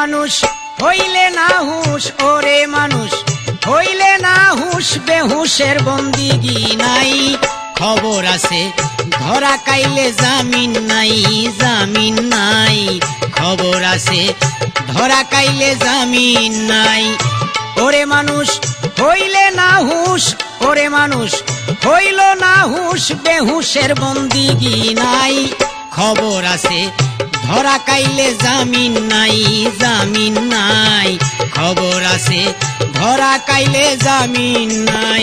মানুষ হইলে না হুশ, ওরে মানুষ হইলে না হুশ, বেহুশের বন্দিগি নাই। খবর আছে ধরা কাইলে জামিন নাই, জামিন নাই। খবর আছে ধরা কাইলে জামিন নাই। ওরে মানুষ হইলে না হুশ, ওরে মানুষ হইল না হুশ, বেহুশের বন্দিগি নাই। খবর আছে ধরা কাইলে জামিন নাই, জামিন নাই। খবর আছে ধরা কাইলে জামিন নাই।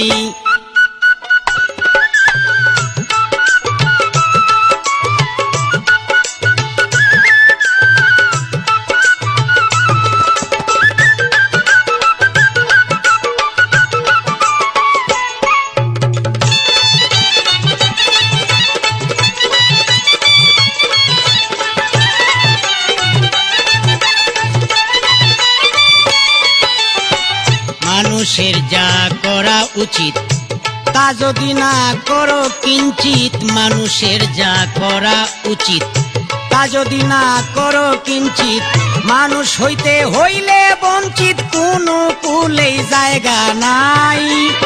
মানুষের যা করা উচিত তা যদি না করো কিঞ্চিত, মানুষের যা করা উচিত তা যদি না করো কিঞ্চিত, মানুষ হইতে হইলে বঞ্চিত কোনো কুলেই জায়গা নাই।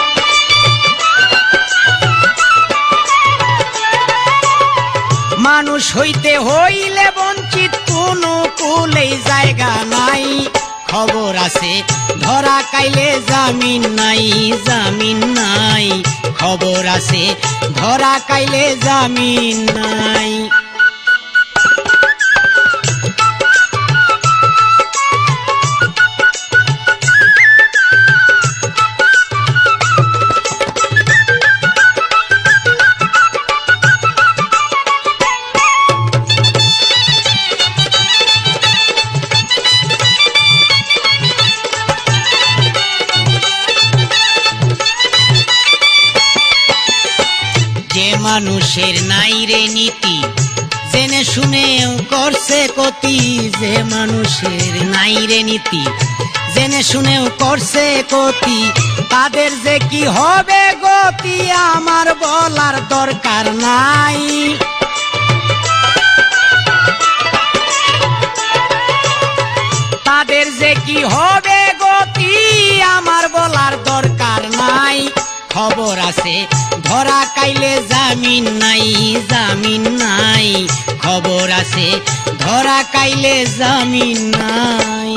মানুষ হইতে হইলে বঞ্চিত কোনো কুলেই জায়গা নাই। খবর আছে ধরা কাইলে জামিন নাই, জামিন নাই। খবর আছে ধরা কাইলে জামিন নাই। মানুষের নাই রে নীতি, জেনে শুনেও করছে ক্ষতি। যে মানুষের নাই রে নীতি, জেনে শুনেও করছে ক্ষতি, তাদের যে কি হবে গতি আমার বলার দরকার নাই। তাদের যে কি হবে গতি আমার বলার দরকার নাই। খবর আছে ধরা কাইলে জামিন নাই, জামিন নাই। খবর আছে ধরা কাইলে জামিন নাই।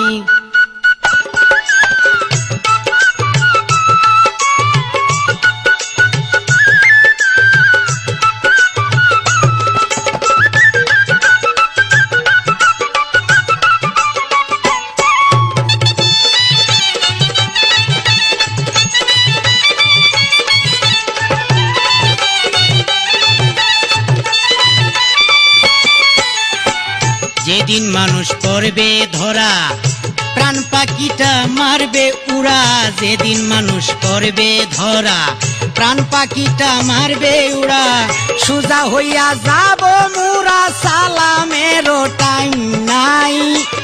যেদিন মানুষ করবে ধরা প্রাণ পাখিটা মারবে উড়া। যেদিন মানুষ করবে ধরা প্রাণ পাখিটা মারবে উড়া। সোজা হইয়া যাব মুরা, সালামেরও টাইম নাই।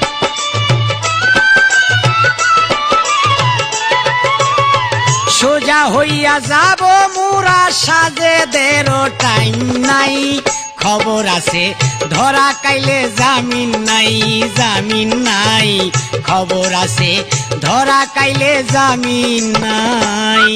সোজা হইয়া যাব মুরা, সাজেদেরও টাইম নাই। খবর আছে ধরা কাইলে জামিন নাই, জামিন নাই। খবর আছে ধরা কাইলে জামিন নাই।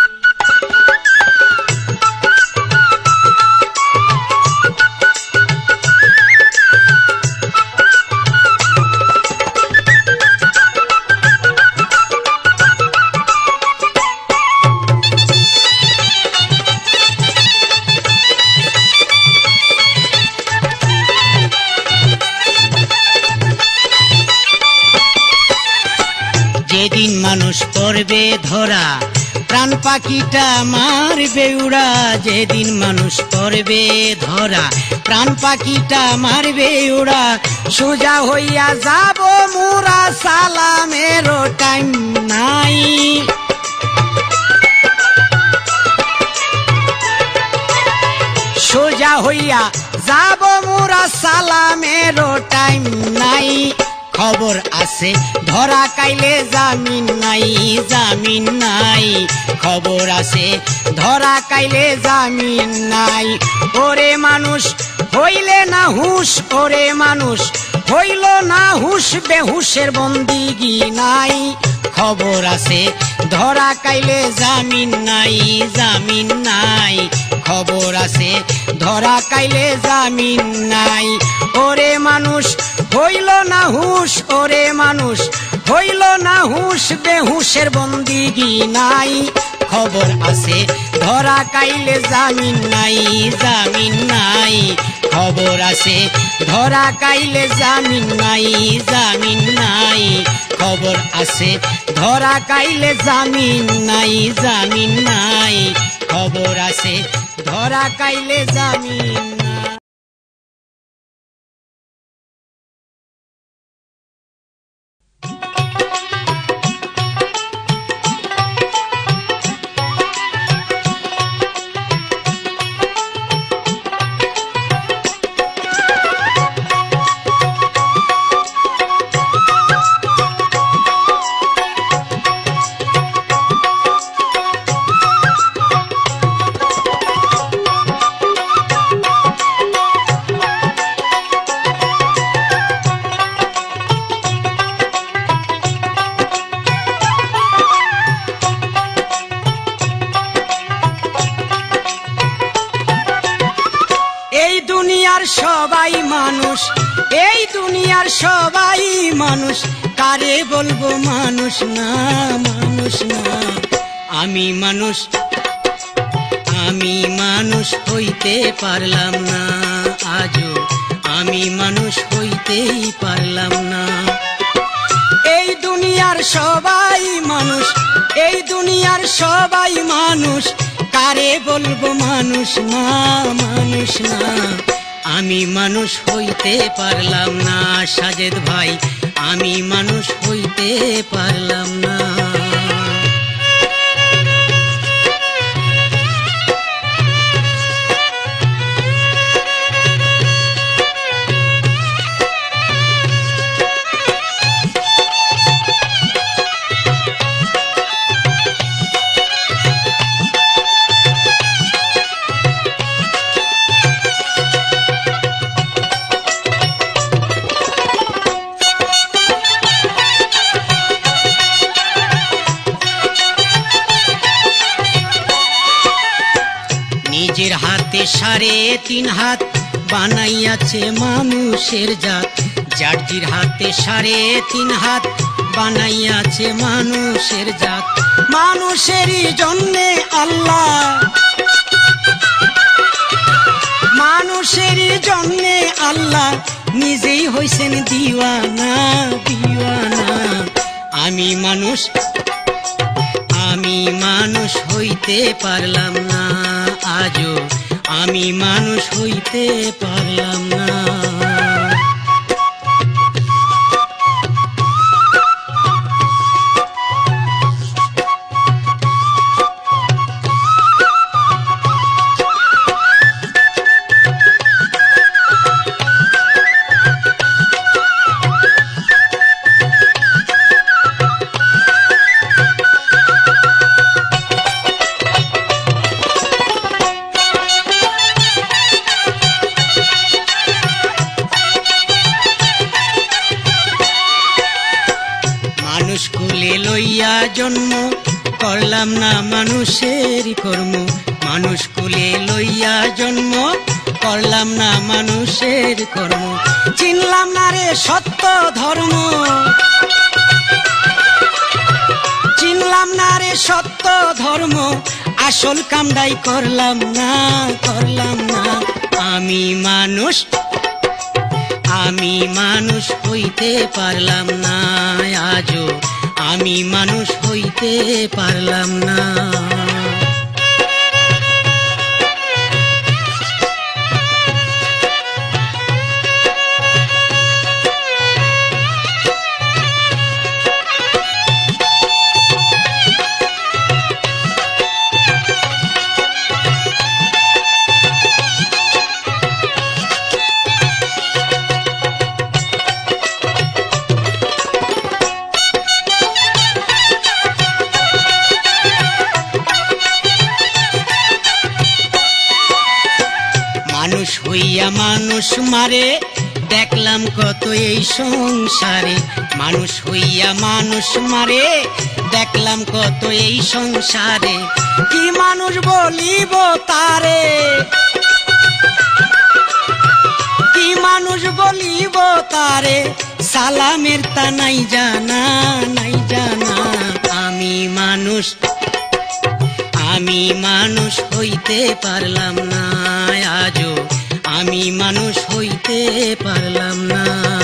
যেদিন মানুষ করবে ধরা প্রাণ পাখিটা মারবে উড়া। যেদিন মানুষ করবে ধরা প্রাণ পাখিটা মারবে উড়া। সোজা হইয়া যাব মুরা, সালামেরও টাইম নাই। সোজা হইয়া যাব মুরা, সালামেরও টাইম নাই। খবর আছে ধরা কাইলে জামিন নাই, জামিন নাই। খবর আছে ধরা কাইলে জামিন নাই। ওরে মানুষ হইলে না হুশ, ওরে মানুষ হইল না হুশ বেহুশের বন্দিগি নাই খবর আছে ধরা কাইলে জামিন নাই জামিন নাই খবর আছে ধরা কাইলে জামিন নাই ওরে মানুষ হইল না হুশ ওরে মানুষ হইল না হুশ বেহুশের বন্দিগি নাই খবর আছে ধরা কাইলে জামিন নাই জামিন নাই খবর আছে ধরা কাইলে জামিন নাই জামিন নাই খবর আছে ধরা কাইলে জামিন নাই জামিন নাই খবর আছে ধরা কাইলে জামিন নাই। সবাই মানুষ এই দুনিয়ার সবাই মানুষ কারে বলবো মানুষ না মানুষ না আমি মানুষ হইতে পারলাম না আজও আমি মানুষ হইতেই পারলাম না এই দুনিয়ার সবাই মানুষ এই দুনিয়ার সবাই মানুষ কারে বলবো মানুষ না মানুষ না আমি মানুষ হইতে পারলাম না সাজেদ ভাই আমি মানুষ হইতে পারলাম না নিজের হাতে 3.5 হাত বানাইয়াছে মানুষের জাত জার্জির হাতে 3.5 হাত বানাইয়াছে মানুষের জাত মানুষেরই জন্যে আল্লাহ মানুষেরই জন্যে আল্লাহ নিজেই হইছেন দিওয়ানা দিওয়ানা আমি মানুষ হইতে পারলাম না আজও আমি মানুষ হইতে পারলাম না জন্ম করলাম না মানুষের কর্ম মানুষ কুলে লইয়া জন্ম করলাম না মানুষের কর্ম চিনলাম না রে সত্য ধর্ম চিনলাম না রে সত্য ধর্ম আসল কামড়াই করলাম না আমি মানুষ হইতে পারলাম না আজও আমি মানুষ হইতে পারলাম না মানুষ মারে দেখলাম কত এই সংসারে মানুষ হইয়া মানুষ মারে, দেখলাম কত এই সংসারে কি মানুষ বলিব তারে, কি মানুষ বলিব তারে, সালামের তা নাই জানা, নাই জানা। আমি মানুষ হইতে পারলাম না আজও, আমি মানুষ হইতে পারলাম না।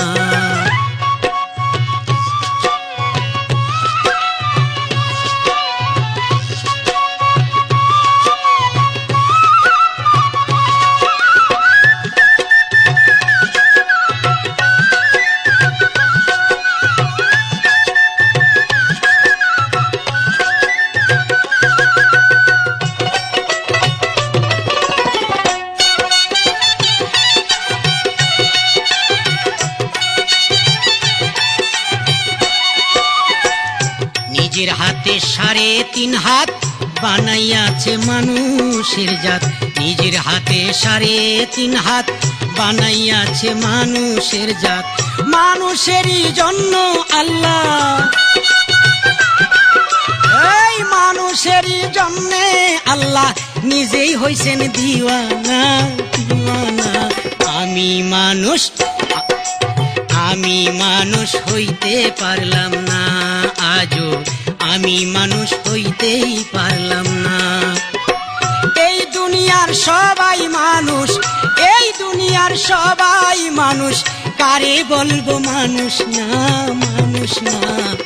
নিজের হাতে 3.5 হাত বানাইয়াছে মানুষের জাত, নিজের হাতে 3.5 হাত বানাইয়াছে মানুষের জাত। মানুষেরই জন্য আল্লাহ, এই মানুষেরই জন্যে আল্লাহ নিজেই হইছেন দিওয়ানা, দিওয়ানা। আমি মানুষ হইতে পারলাম না আজও, আমি মানুষ হইতেই পারলাম না। এই দুনিয়ার সবাই মানুষ, এই দুনিয়ার সবাই মানুষ, কারে বলবো মানুষ না, মানুষ না।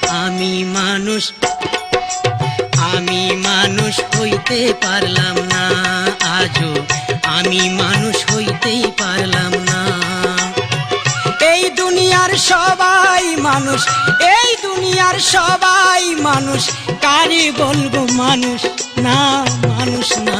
আমি মানুষ হইতে পারলাম না আজও, আমি মানুষ হইতেই পারলাম না। এই দুনিয়ার সবাই মানুষ, এই দুনিয়ার সবাই মানুষ, কারে বলবো মানুষ না, মানুষ না।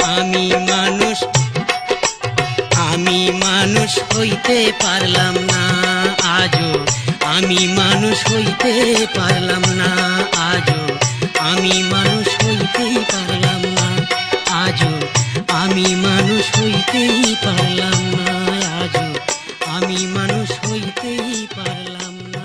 আমি মানুষ হইতে পারলাম না আজও, আমি মানুষ হইতে পারলাম না আজও, আমি মানুষ হইতেই পারলাম না আজও, আমি মানুষ হইতেই পারলাম না আজও, আমি মানুষ হইতেই পারলাম না।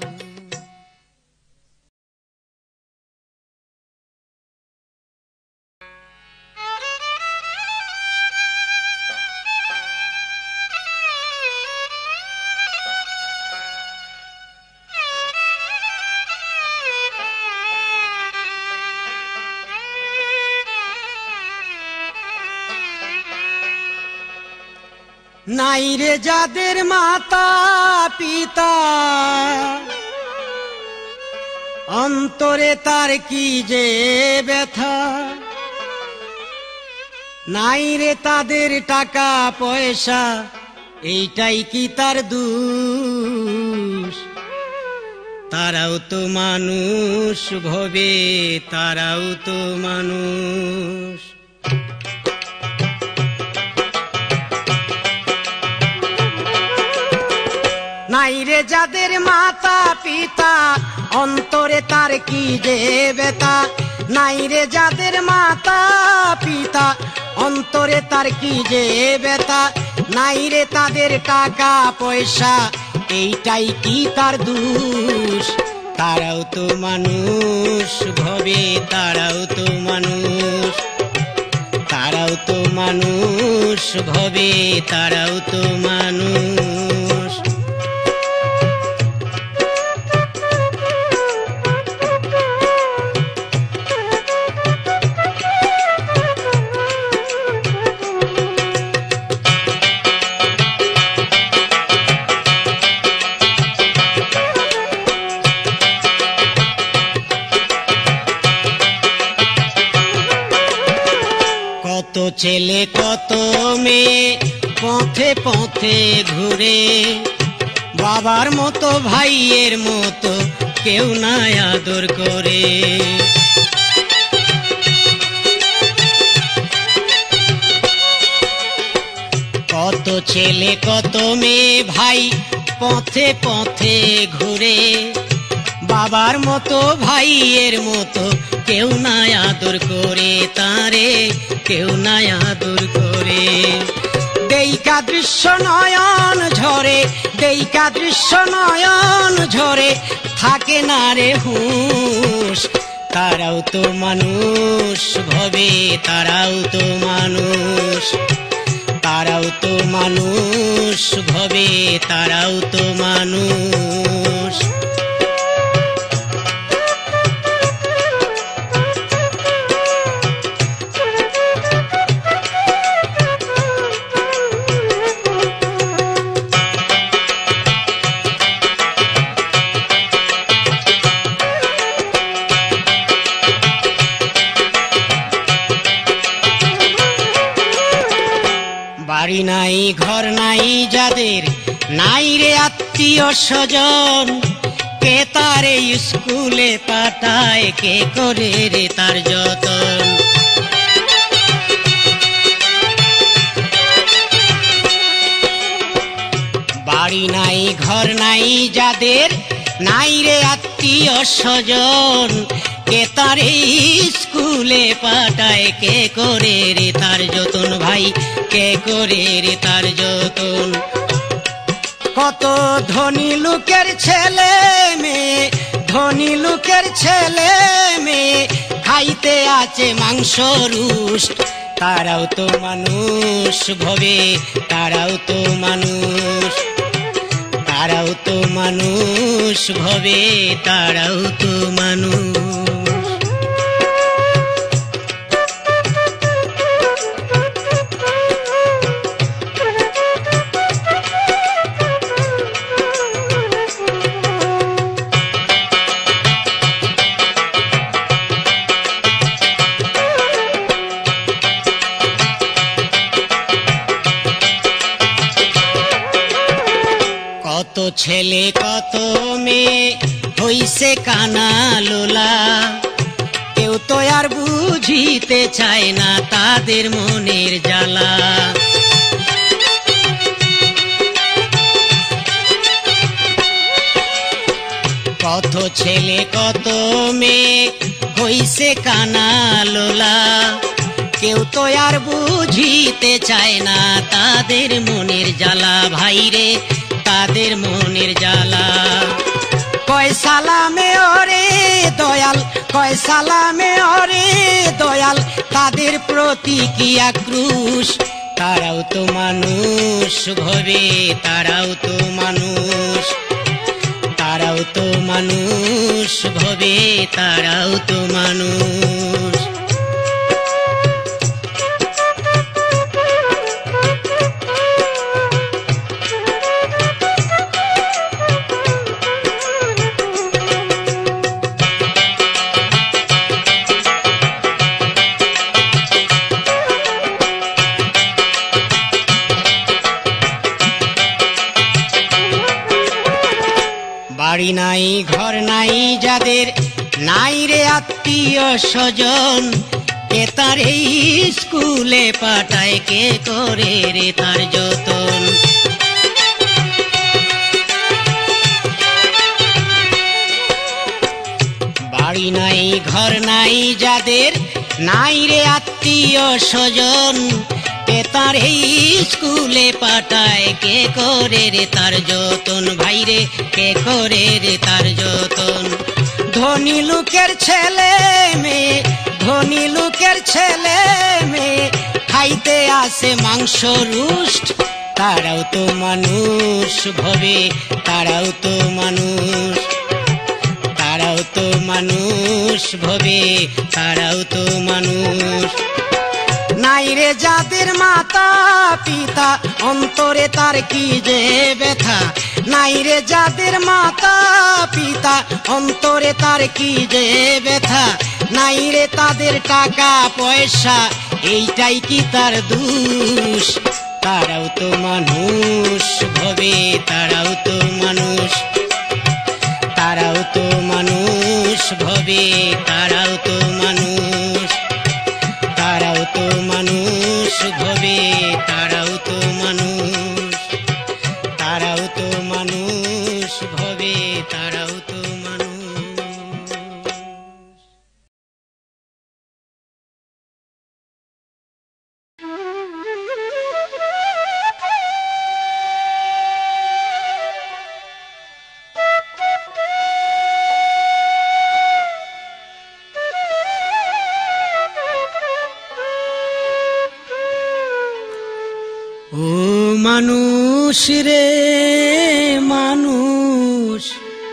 নাই রে যাদের মাতা পিতা, অন্তরে তার কি যে ব্যথা। নাই রে তাদের টাকা পয়সা, এইটাই কি তার দোষ। তারাও তো মানুষ ভবে, তারাও তো মানুষ। নাই রে যাদের মাতা পিতা, অন্তরে তার কি যে ব্যথা। নাই রে যাদের মাতা পিতা, অন্তরে তার কি যে ব্যথা। নাই রে তাদের টাকা পয়সা, এইটাই কি তার দোষ। তারাও তো মানুষ ভবে, তারাও তো মানুষ। তারাও তো মানুষ ভবে, তারাও তো মানুষ। কত ছেলে কত মেয়ে পথে পথে ঘুরে, বাবার মতো ভাইয়ের মতো কেউ না আদর করে। কত ছেলে কত মেয়ে ভাই পথে পথে ঘুরে, বাবার মতো ভাইয়ের মতো কেউ না আদর করে তারে, কেউ না আদর করে। দেইকা দৃশ্য নয়ন ঝরে, দেইকা দৃশ্য নয়ন ঝরে, থাকে না রে হুঁশ। তারাও তো মানুষ ভবে, তারাও তো মানুষ, তারাও তো মানুষ ভবে, তারাও তো মানুষ। বাড়ি নাই ঘর নাই যাদের, নাই রে আত্মীয় স্বজন, কে তারে স্কুলে পাঠায়, কে করে রে তার যতন। বাড়ি নাই ঘর নাই যাদের, নাই রে আত্মীয় স্বজন, কে তারে স্কুলে পাঠায়, কে করে রে তার যতন। ভাই কে করে রে তার যতন। কত ধনী লোকের ছেলে মেয়ে, ধনী লোকের ছেলে মেয়ে, খাইতে আছে মাংস রুষ্ট, তারাও তো মানুষ ভবে, তারাও তো মানুষ, তারাও তো মানুষ ভবে, তারাও তো মানুষ। কত ছেলে কত মেয়ে হইছে কানা লোলা, কেউ তো আর বুঝিতে চায় না তাদের মনের জ্বালা। কত ছেলে কত মেয়ে হইছে কানা লোলা, কেউ তো আর বুঝিতে চায় না তাদের মনের জ্বালা। ভাইরে তাদের মনের জ্বালা। কয় সালামে ওরে দয়াল, কয় সালামে ওরে দয়াল, তাদের প্রতি কি আক্রোশ, তারাও তো মানুষ ভবে, তারাও তো মানুষ, তারাও তো মানুষ ভবে, তারাও তো মানুষ। বাড়ি নাই ঘর নাই যাদের, নাই রে আত্মীয় স্বজন, কে তারে স্কুলে পাঠায়, কে করে রে তার যতন। বাড়ি নাই ঘর নাই যাদের, নাই রে আত্মীয় স্বজন, কে তারে স্কুলে পাঠায়, কে করে রে তার যতন। ভাইরে কে করে রে তার যতন। ধনী লোকের ছেলে মেয়ে, ধনী লোকের ছেলে মেয়ে, খাইতে আসে মাংস রুষ্ট, তারাও তো মানুষ ভবে, তারাও তো মানুষ, তারাও তো মানুষ ভবে, তারাও তো মানুষ। নাই রে যাদের মাতা পিতা, অন্তরে তার কি যে ব্যথা, নাই রে যাদের মাতা পিতা, অন্তরে তার কি যে ব্যথা, নাই রে তাদের টাকা পয়সা, এইটাই কি তার দোষ, তারাও তো মানুষ ভবে, তারাও তো মানুষ, তারাও তো মানুষ ভবে, তারাও তো মানুষ, তারাও তো মানুষ ভবে, তারাও তো মানুষ, তারাও তো মানুষ ভবে, তারাও তো মানুষ। ও মানুষ রে মানুষ,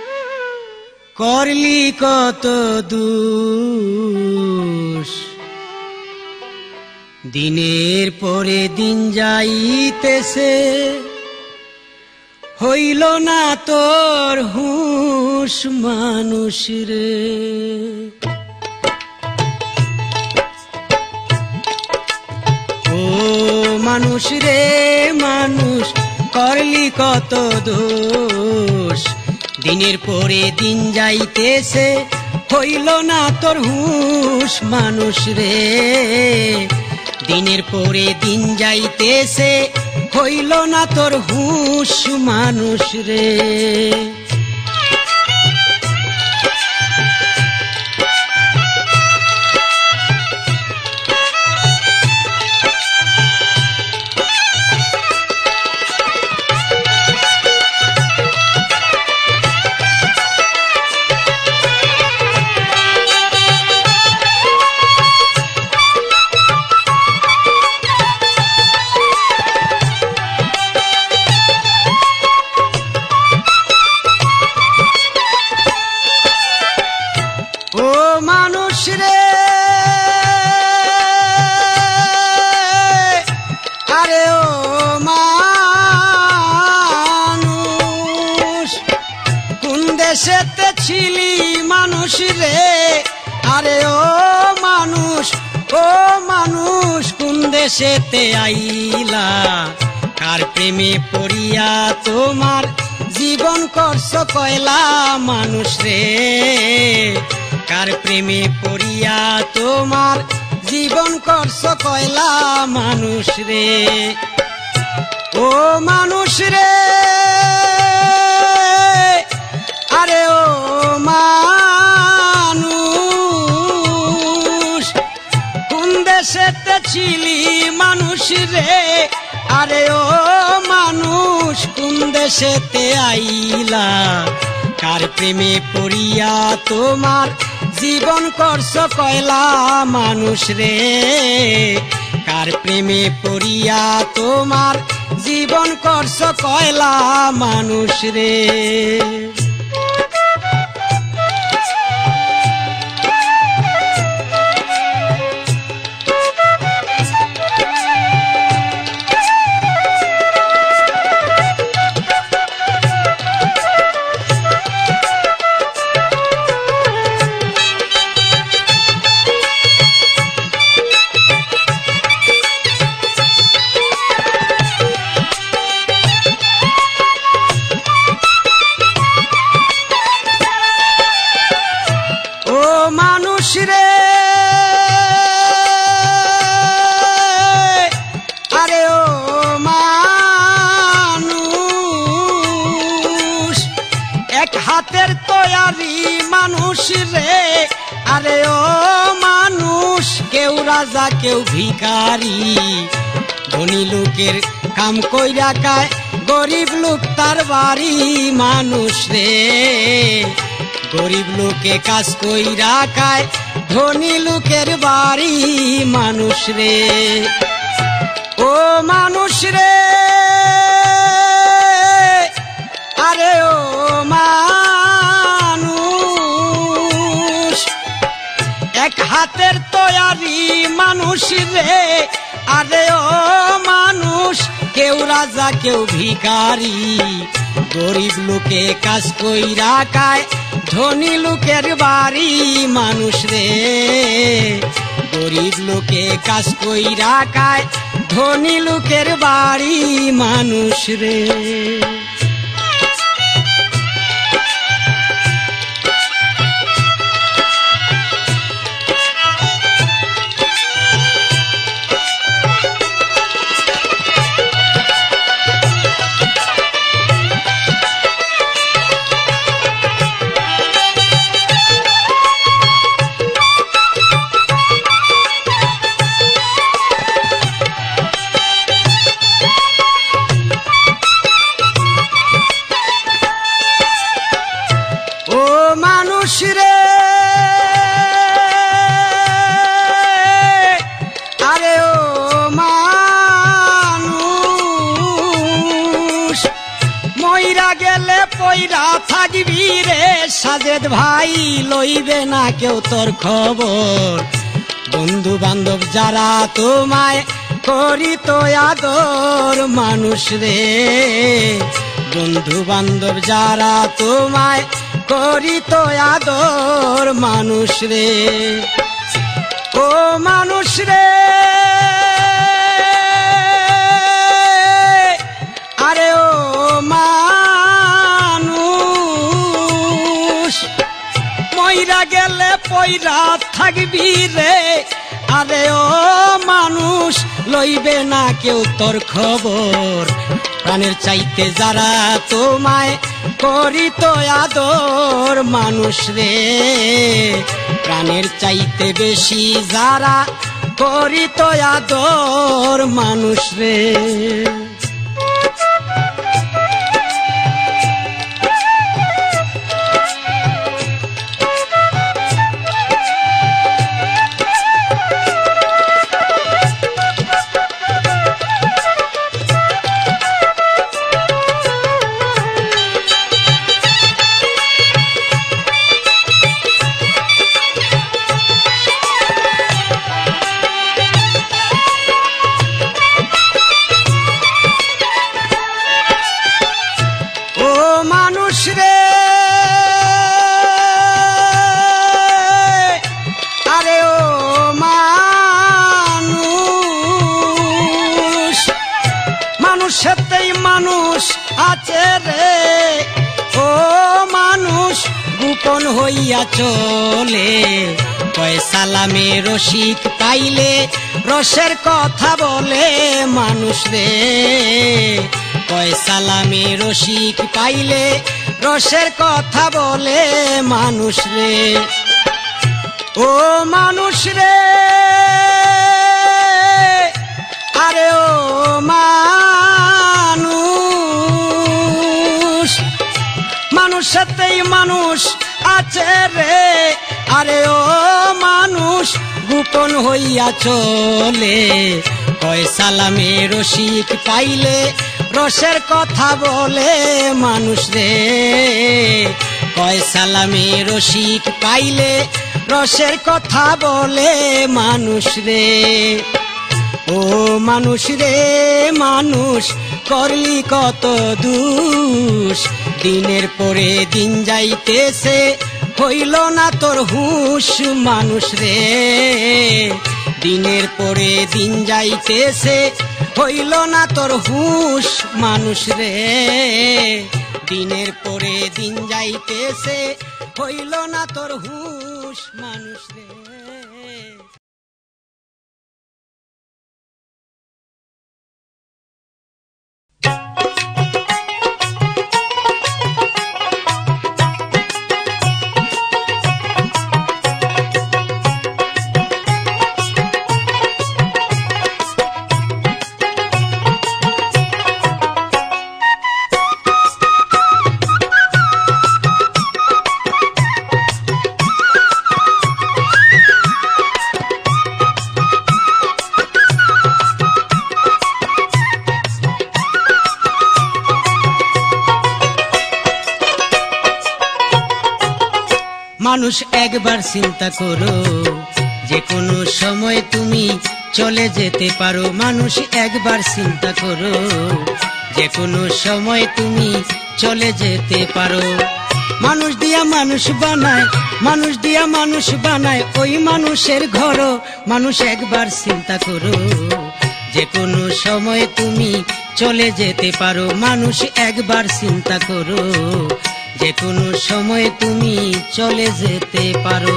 করলি কত দোষ, দিনের পরে দিন যাইতেছে, হইল না তোর হুঁশ মানুষ রে। ও মানুষ রে মানুষ, করলি কত দোষ, দিনের পরে দিন যাইতেছে, হইল না তোর হুঁশ মানুষ রে। দিনের পরে দিন যাইতেছে, হইল না তোর হুঁশ মানুষ রে। ও মানুষ রে, আরে ও মানুষ, কোন দেশেতে ছিলি মানুষ রে, আরে ও মানুষ, ও মানুষ, কোন দেশেতে আইলা, কার প্রেমে পড়িয়া তোমার জীবন করছ কয়লা মানুষ রে। কার প্রেমে পড়িয়া তোমার জীবন করছ কয়লা মানুষ রে। ও মানুষ রে, আরে ও মানুষ, কোন দেশেতে ছিলি মানুষ রে, আরে ও মানুষ, কোন দেশেতে আইলা, কার প্রেমে পড়িয়া তোমার জীবন করছ কয়লা মানুষ রে। কার প্রেমে পড়িয়া তোমার জীবন করছ কয়লা মানুষ রে। ও মানুষ রে, আরে ও মানুষ, এক হাতের তৈয়ারি মানুষ রে, আরে ও মানুষ, কেউ রাজা কেউ ভিখারি, ধনী লোকের কাম কইরা খায়, গরিব লোক তার বাড়ি মানুষ রে। গরিব লোকে কাজ কইরা খায়, ধনী লোকের বাড়ি মানুষ রে। ও মানুষ রে, আরে ও মানুষ, এক হাতের তৈয়ারি মানুষ রে, আরে ও মানুষ, কেউ রাজা কেউ ভিখারি, গরিব লোকে কাজ কইরা খায়, ধনী লোকের বাড়ি মানুষ রে। গরিব লোকে কাজ কইরা খায়, ধনী লোকের বাড়ি মানুষ রে। পইরা থাকবি রে সাজেদ ভাই, লইবে না কেউ তোর খবর। বন্ধু বান্ধব যারা তোমায় করিত আদর মানুষ রে, বন্ধু বান্ধব যারা তোমায় করিত আদর মানুষ রে। ও মানুষ রে, আরে ও মানুষ, মইরা গেলে পইরা থাকবি রে। আরে ও মানুষ, লইবে না কেউ তোর খবর। প্রাণের চাইতে যারা তোমায় করিত আদর মানুষ রে, প্রাণের চাইতে বেশি যারা করিত আদর মানুষ রে। মানুষ রে, আরে ও মানুষ, মানুষেতেই মানুষ আছে রে। ও মানুষ, গোপন হইয়া চলে, কয় সালামে রসিক পাইলে রসের কথা বলে মানুষ রে। কয় সালামে রসিক পাইলে রসের কথা বলে মানুষ রে। ও মানুষ রে, আরে ও মানুষ, মানুষেতেই মানুষ আছে রে। আরে ও মানুষ, গোপন হইয়া চলে, কয় সালামে রসিক পাইলে রসের কথা বলে মানুষ রে। কয় সালামে রসিক পাইলে রসের কথা বলে মানুষ রে। ও মানুষ রে মানুষ, করলি কত দোষ, দিনের পরে দিন যাইতেছে হইল না তোর হুঁশ মানুষ রে। দিনের পরে দিন যাইতেছে হইল না তোর হুঁশ মানুষ রে। দিনের পরে দিন যাইতেছে হইল না তোর হুঁশ মানুষ রে। মানুষ একবার চিন্তা করো, যে কোনো সময় তুমি চলে যেতে পারো। মানুষ একবার চিন্তা করো, যে কোনো সময় তুমি চলে যেতে পারো। মানুষ দিয়া মানুষ বানায়, মানুষ দিয়া মানুষ বানায় ওই মানুষের ঘর। মানুষ একবার চিন্তা করো, যে কোনো সময় তুমি চলে যেতে পারো। মানুষ একবার চিন্তা করো, যে কোনো সময় তুমি চলে যেতে পারো।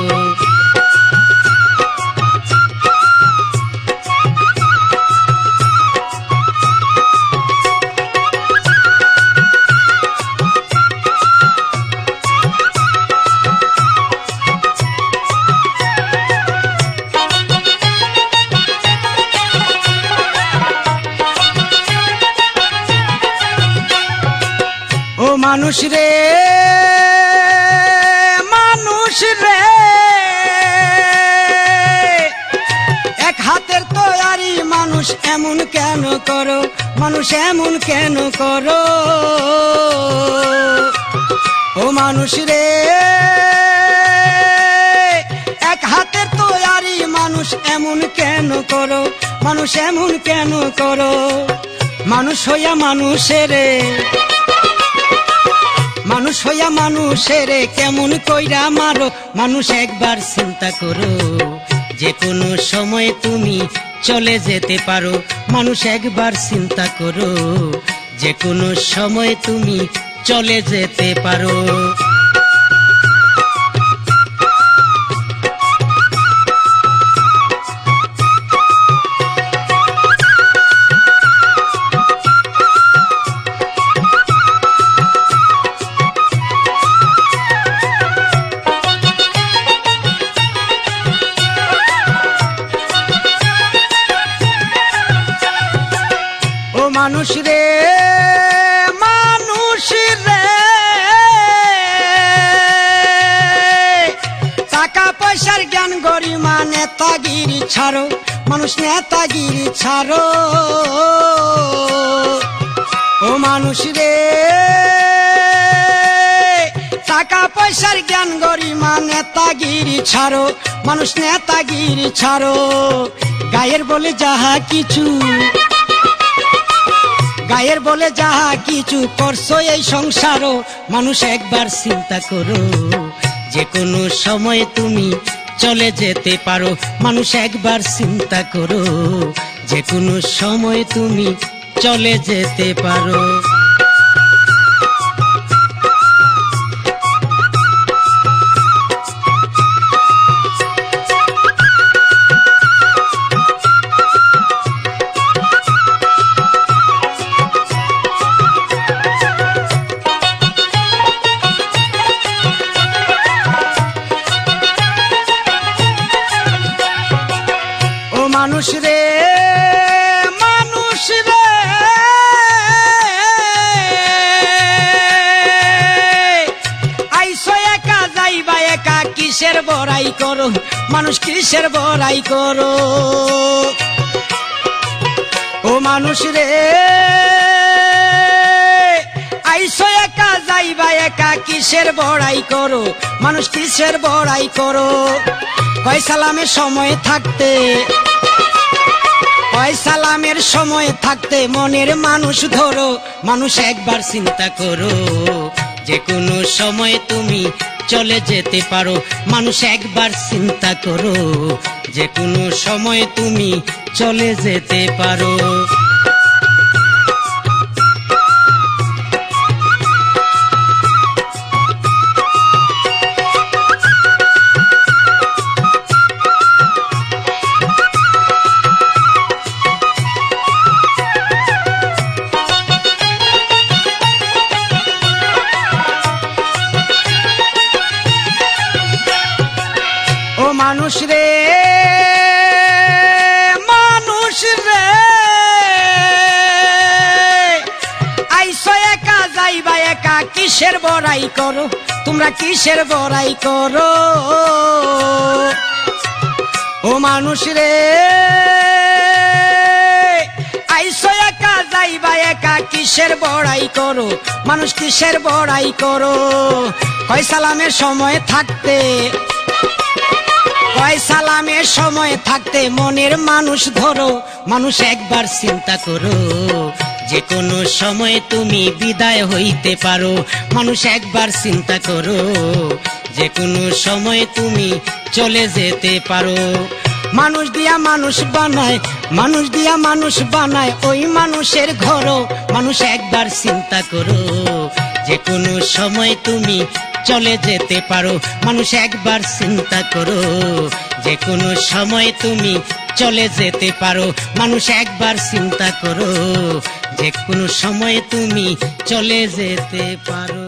ও মানুষ রে, মানুষ রে, এক হাতের তৈরি মানুষ এমন কেন করো, মানুষ এমন কেন করো। ও মানুষ রে এক হাতের তৈরি মানুষ এমন কেন করো, মানুষ এমন কেন করো? মানুষ হইয়া মানুষের, মানুষ হইয়া মানুষের কেমন কইরা মারো? মানুষ একবার চিন্তা করো, যে কোনো সময় তুমি চলে যেতে পারো। মানুষ একবার চিন্তা করো, যে কোনো সময় তুমি চলে যেতে পারো। মানুষ রে মানুষ রে টাকা পয়সার জ্ঞান গরিমা নেতাগিরি ছাড়ো, মানুষ নেতাগিরি ছাড়ো। ও মানুষ রে টাকা পয়সার জ্ঞান গরিমা নেতাগিরি ছাড়ো, মানুষ নেতাগিরি ছাড়ো। গায়ের বলে যাহা কিছু, গায়ের বলে যাহা কিছু করছো এই সংসারও, মানুষ একবার চিন্তা করো, যে কোনো সময় তুমি চলে যেতে পারো। মানুষ একবার চিন্তা করো, যে কোনো সময় তুমি চলে যেতে পারো। মানুষ রে মানুষ রে আইসো একা যাইবা একা, কিসের বড়াই করো? মানুষ কিসের বড়াই করো? ও মানুষ রে আইসো একা যাইবা একা, কিসের বড়াই করো? মানুষ কিসের বড়াই করো? কয় সালামের সময় থাকতে, কয় সালামের সময় থাকতে মনের মানুষ ধরো। মানুষ একবার চিন্তা করো, যে কোনো সময় তুমি চলে যেতে পারো। মানুষ একবার চিন্তা করো, যে কোনো সময় তুমি চলে যেতে পারো। মানুষ রে মানুষ রে আইসো একা যাইবা একা, কিসের বড়াই করো? তোমরা কিসের বড়াই করো? ও মানুষ রে আইসো একা যাইবা একা, কিসের বড়াই করো? মানুষ কিসের বড়াই করো? কয় সালামের সময় থাকতে, কয় সালামের সময় থাকতে মনের মানুষ ধরো। মানুষ একবার চিন্তা করো, যে কোনো সময় তুমি বিদায় হইতে পারো। মানুষ একবার চিন্তা করো, যে কোনো সময় তুমি চলে যেতে পারো। মানুষ দিয়া মানুষ বানায়, মানুষ দিয়া মানুষ বানায় ওই মানুষের ঘরও। মানুষ একবার চিন্তা করো, যে কোনো সময় তুমি চলে যেতে পারো। মানুষ একবার চিন্তা করো, যে কোনো সময় তুমি চলে যেতে পারো। মানুষ একবার চিন্তা করো, যে কোনো সময় তুমি চলে যেতে পারো।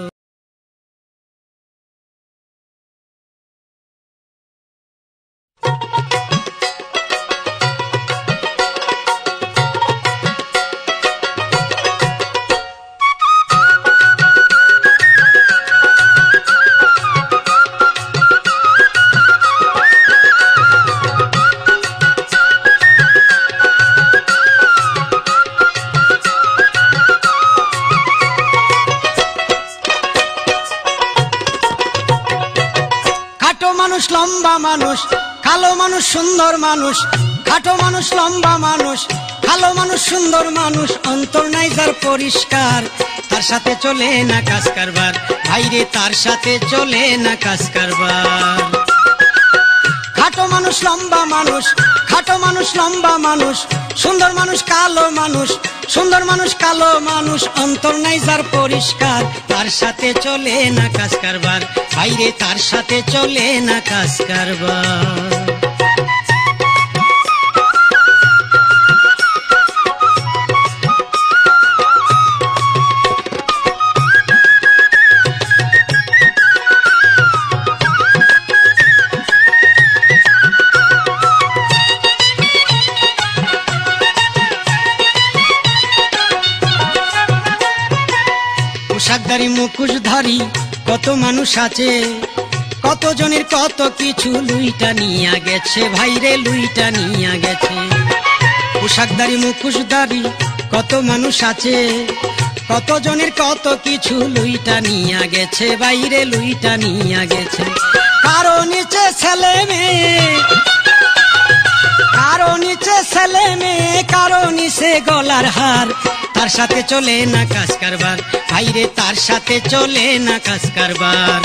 মানুষ, কালো মানুষ সুন্দর মানুষ, খাটো মানুষ লম্বা মানুষ, কালো মানুষ সুন্দর মানুষ, অন্তর নাই যার পরিষ্কার, তার সাথে চলে না কাজ কারবার, ভাইরে তার সাথে চলে না কাজ কারবার। খাটো মানুষ লম্বা মানুষ, খাটো মানুষ লম্বা মানুষ, সুন্দর মানুষ কালো মানুষ, সুন্দর মানুষ কালো মানুষ, অন্তর নাই যার পরিষ্কার, তার সাথে চলে না কাজ কারবার, ভাইরে তার সাথে চলে না কাজ কারবার। পোশাকধারী মুখোশধারী কত মানুষ আছে, কত জনের কত কিছু লুইটা নিয়া গেছে, ভাইরে লুইটা নিয়া গেছে। পোশাকধারী মুখোশধারী কত মানুষ আছে, কত জনের কত কিছু লুইটা নিয়া গেছে, বাইরে লুইটা নিয়া গেছে। কারো নিচে ছেলে মেয়ে, কারো নিচে ছেলে মেয়ে, কারো নিচে গলার হার, তার সাথে চলে না কাজ কারবার, ভাইরে তার সাথে চলে না কাজ কারবার।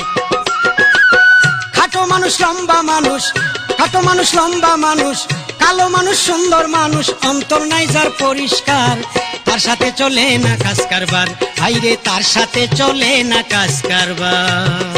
খাটো মানুষ লম্বা মানুষ, খাটো মানুষ লম্বা মানুষ, কালো মানুষ সুন্দর মানুষ, অন্তর নাই যার পরিষ্কার, তার সাথে চলে না কাজ কারবার, ভাইরে তার সাথে চলে না কাজ কারবার।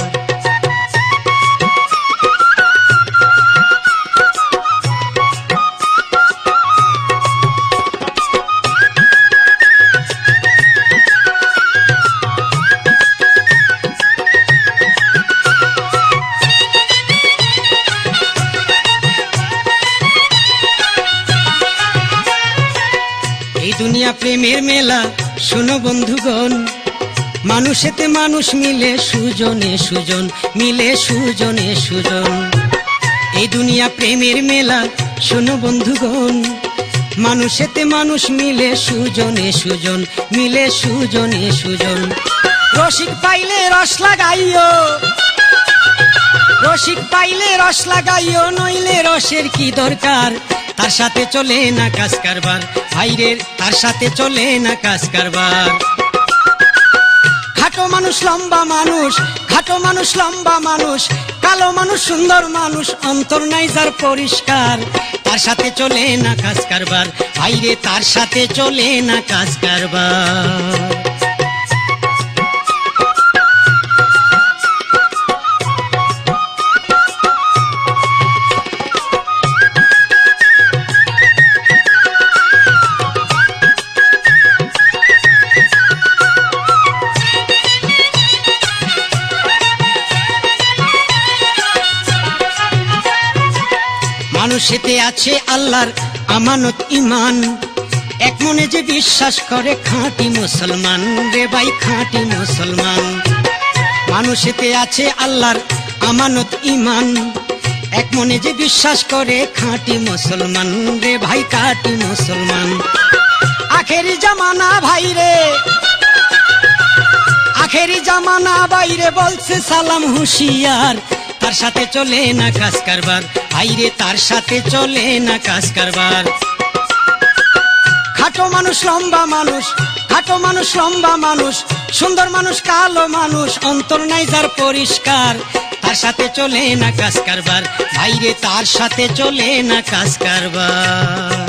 দুনিয়া প্রেমের মেলা শোনো বন্ধুগণ, মানুষেতে মানুষ মিলে সুজনে সুজন, মিলে সুজনে সুজন। এই দুনিয়া প্রেমের মেলা শোনো বন্ধুগণ, মানুষেতে মানুষ মিলে সুজনে সুজন, মিলে সুজনে সুজন। রসিক পাইলে রস লাগাইও, রসিক পাইলে রস লাগাইও, নইলে রসের কি দরকার, তার সাথে চলে না কাজ কারবার, ভাইরের তার সাথে চলে না কাজ কারবার। খাটো মানুষ লম্বা মানুষ, খাটো মানুষ লম্বা মানুষ, কালো মানুষ সুন্দর মানুষ, অন্তর নাই যার পরিষ্কার, তার সাথে চলে না কাজ কারবার, ভাইরে তার সাথে চলে না কাজ কারবার। মানুষেতে আছে আল্লাহর আমানত ইমান, এক মনে যে বিশ্বাস করে খাঁটি মুসলমান, রে ভাই খাঁটি মুসলমান। মানুষেতে আছে আল্লাহর আমানত ইমান, এক মনে যে বিশ্বাস করে খাঁটি মুসলমান, রে ভাই খাঁটি মুসলমান। আখেরি জামানা ভাইরে, আখেরি জামানা বাইরে বলছে সালাম হুঁশিয়ার, তার সাথে চলে না কাজ কারবার, ভাইরে তার সাথে চলে না কাজ কারবার। খাটো মানুষ লম্বা মানুষ, খাটো মানুষ লম্বা মানুষ, সুন্দর মানুষ কালো মানুষ, অন্তর নাই যার পরিষ্কার, তার সাথে চলে না কাজ কারবার, ভাইরে তার সাথে চলে না কাজ কারবার।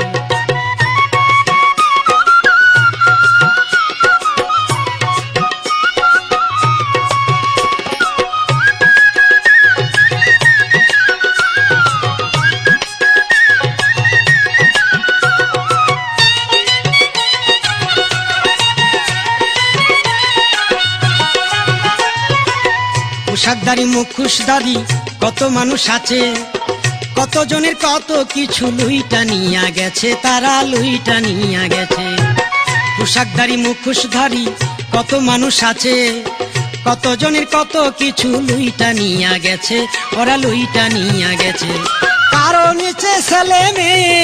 পোশাকধারী মুখোশধারী কত মানুষ আছে, কত জনের কত কিছু লুইটা নিয়া গেছে, তারা লুইটা নিয়া গেছে। পোশাকধারী মুখোশধারী কত মানুষ আছে, কত জনের কত কিছু লুইটা নিয়া গেছে, ওরা লুইটা নিয়া গেছে। কারো নিচে ছেলে মেয়ে,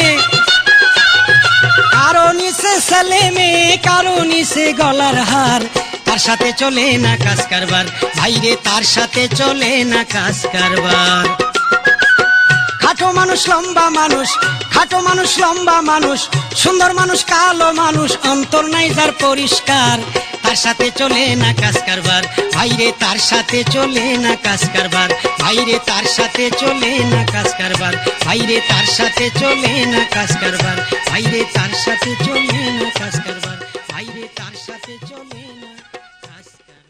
কারো নিচে ছেলে মেয়ে, কারো নিচে গলার হার, তার সাথে চলে না কাজ কারবার, ভাইরে তার সাথে চলে না কাজ কারবার। খাটো মানুষ লম্বা মানুষ, খাটো মানুষ লম্বা মানুষ, সুন্দর মানুষ কালো মানুষ, অন্তর নাই যার পরিষ্কার, তার সাথে চলে না কাজ কারবার, ভাইরে তার সাথে চলে না কাজ কারবার, ভাইরে তার সাথে চলে না কাজ কারবার, ভাইরে তার সাথে চলে না কাজ কারবার, ভাইরে তার সাথে চলে না কাজ কারবার, ভাইরে তার সাথে চলে না কাজ কারবার।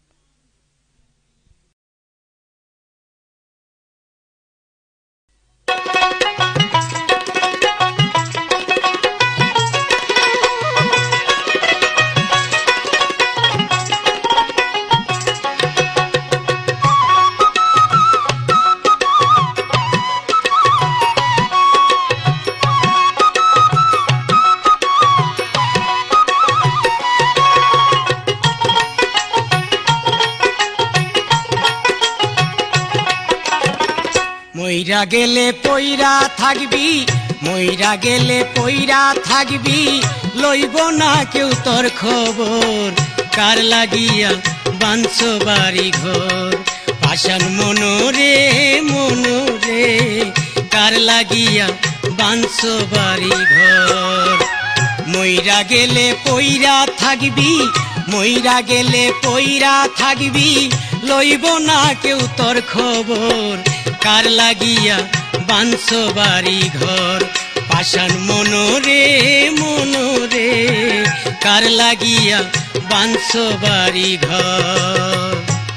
মইরা গেলে পইরা থাকবি, মইরা গেলে পইরা থাকবি, লইব না কেউ তোর খবর, কার লাগিয়া বাঞ্ছ বাড়ি ঘর, পাষাণ মনোরে মনোরে, কার লাগিয়া বাঞ্ছ বাড়ি ঘর। মইরা গেলে পইরা থাকবি, মইরা গেলে পইরা থাকবি, লইব না কেউ তোর খবর, কার লাগিয়া বাঞ্ছ বাড়ি ঘর, পাষাণ মনোরে মনোরে, কার লাগিয়া বাঞ্ছ বাড়ি ঘর।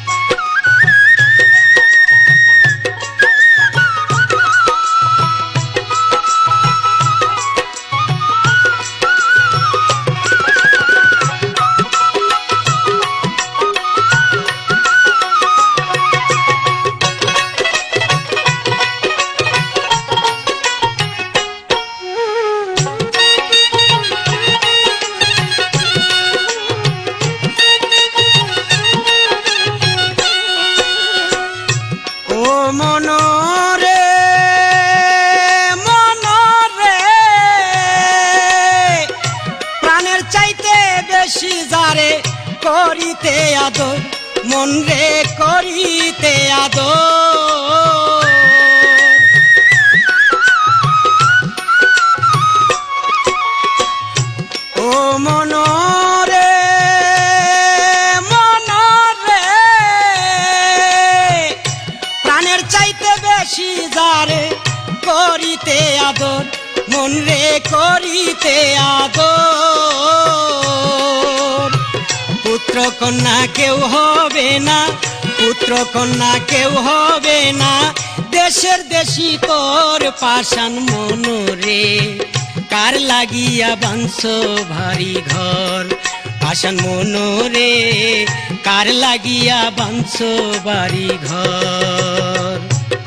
করিতে আদর মন রে করিতে আদর, ও মন রে মন রে, প্রাণের চাইতে বেশি যারে করিতে আদর, মন রে করিতে আদর। পুত্র কন্যা কেউ হবে না, পুত্র কন্যা কেউ হবে না, দেশের দেশি তোর পাষাণ মনোরে, কার লাগিয়া বাঞ্ছ ভারী ঘর, পাষাণ মনোরে, কার লাগিয়া বাঞ্ছ বাড়ি ঘর।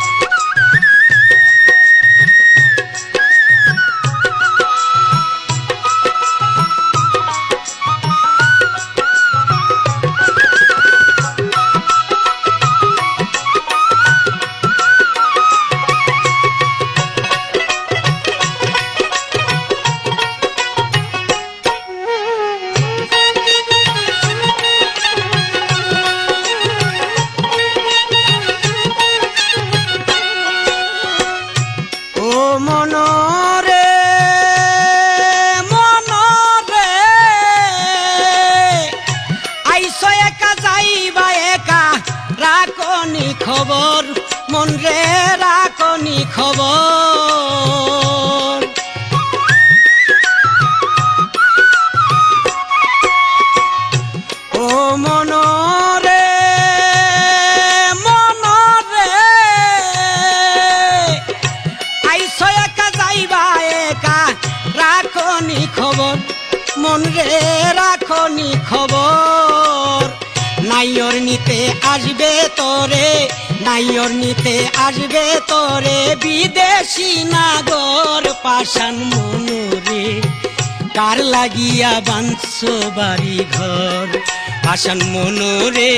খবর মন রে রাখনি খবর, ও মন রে মন রে, আইসো একা যাইবা একা রাখনি খবর, মন রে রাখনি খবর। নাইয়র নিতে আসবে তোরে, নাইয়র নিতে আসবে তোরে, বিদেশি নাগর পাষাণ মনোরে, কার লাগিয়া বাঞ্ছ বাড়ি ঘর, পাষাণ মনোরে,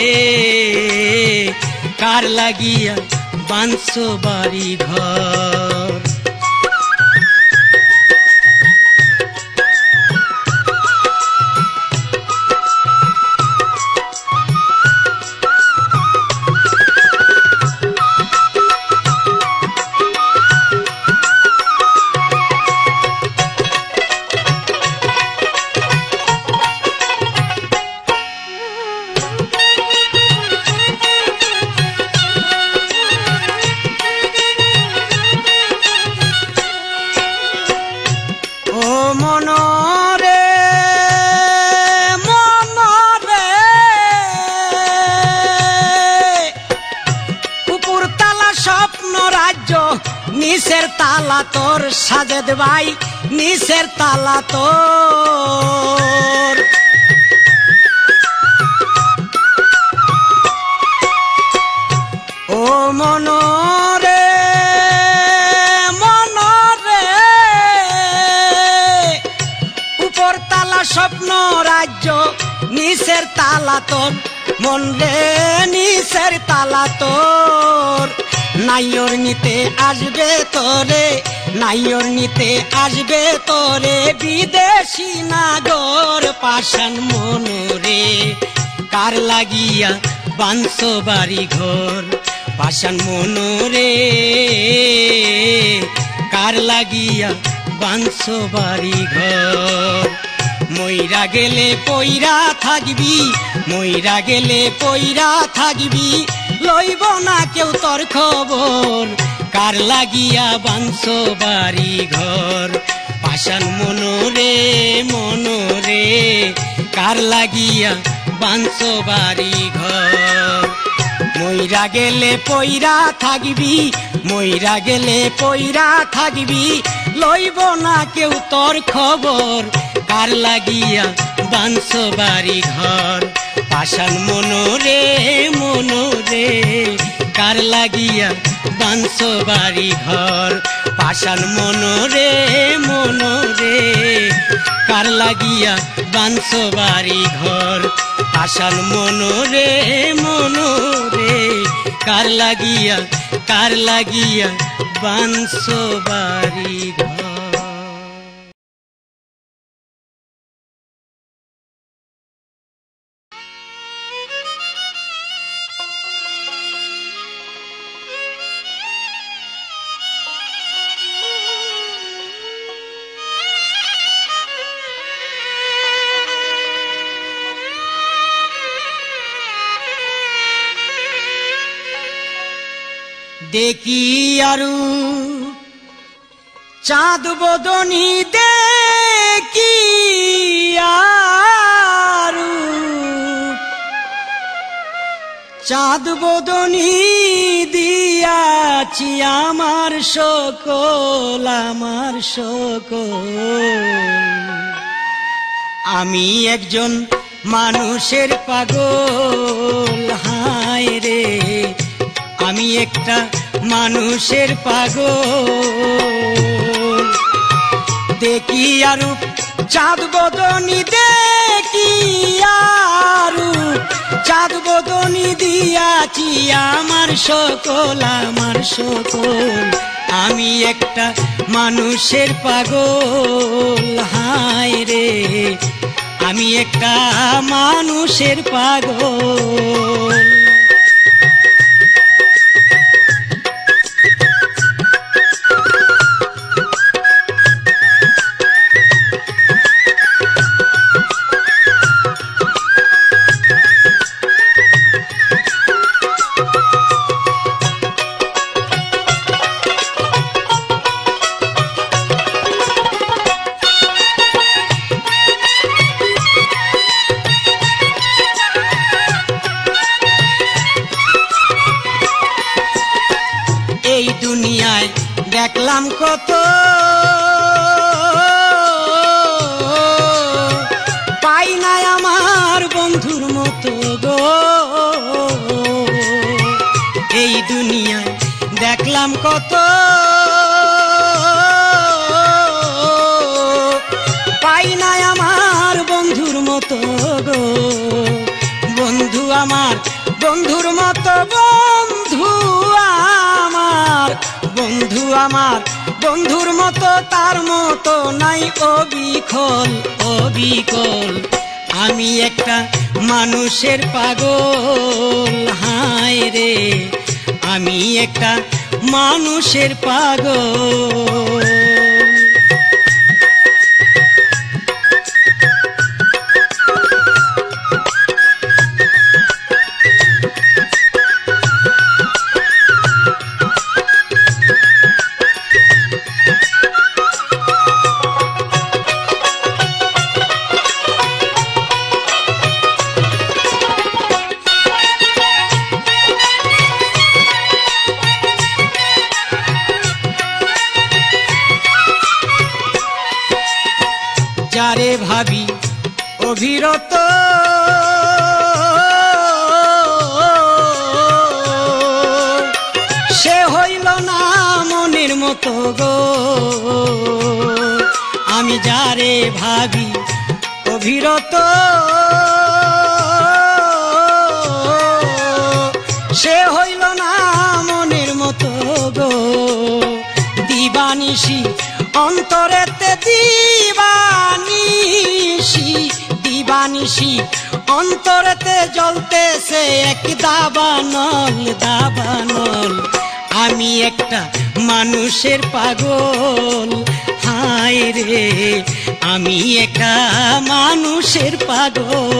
কার লাগিয়া বাঞ্ছ বাড়ি ঘর। নিচের তালা তোর সাজেদ ভাই নিচের তালা তোর ও মনরে মনরে উপর তালা স্বপ্ন রাজ্য নিচের তালা তোর মন রে নিচের তালা তোর নাইয়র নিতে আসবে তোরে নাইয়র নিতে আসবে তোরে বিদেশি নাগর পাষাণ মনরে কার লাগিয়া বাঁধছো বাড়ি ঘর পাষাণ মনরে কার লাগিয়া বাঁধছো বাড়ি ঘর মইরা গেলে পইরা থাকবি মইরা গেলে পইরা থাকবি লইব না কেউ তোর খবর কার লাগিয়া বাঁধছো বাড়ি ঘর পাষাণ মনরে মনরে কার লাগিয়া বাঁধছো বাড়ি ঘর মইরা গেলে পইরা থাকবি মইরা গেলে পইরা থাকবি লইব না কেউ তোর খবর কার লাগিয়া বাঁধছো বাড়ি ঘর পাষাণ মনরে মনরে কার লাগিয়া বাঁধছো বাড়ি ঘর পাষাণ মনরে মনরে কার লাগিয়া বাঁধছো বাড়ি ঘর পাষাণ মনরে মনরে কার লাগিয়া বাঁধছো বাড়ি ঘর দেখি আরু চাঁদ বদনি দেখি আরু চাঁদ বদনি দিয়াছি আমার সকল আমি একজন মানুষের পাগল হায় রে আমি একটা মানুষের পাগল দেখি আরু চাঁদ বদনি দেখি আরু চাঁদ বদনি দিয়াছি আমার সকল আমি একটা মানুষের পাগল হায় রে আমি একটা মানুষের পাগল এই দুনিয়ায় দেখলাম কত পাই না আমার বন্ধুর মতো গো এই দুনিয়ায় দেখলাম কত পাই না আমার বন্ধুর মতো গো বন্ধু আমার বন্ধুর মতো বন্ধুর মতো তার মতো নাই অবিকল আমি একটা মানুষের পাগল হায় রে আমি একটা মানুষের পাগল ভাবি অবিরত, সে হইল না মনের মতো গো। আমি যারে ভাবি অবিরত, সে হইল না মনের মতো গো। দিবানিশি অন্তরেতে দিবানিশি, দিবানিশি অন্তরেতে জ্বলতেছে এক দাবানল, দাবানল। আমি একটা মানুষের পাগল, হায় রে আমি একটা মানুষের পাগল।